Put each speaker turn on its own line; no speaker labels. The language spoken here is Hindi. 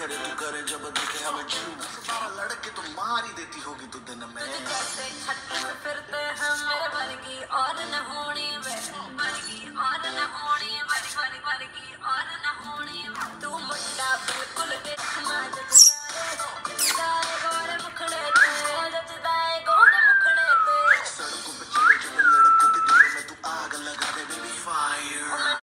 खड़े तू करे जब देखे हमें झूम 12 लड़के तो मार ही देती होगी तू दिन में।
तुझे जैसे छत्तीस फिरते हैं मेरे वर्गी और न होनी वे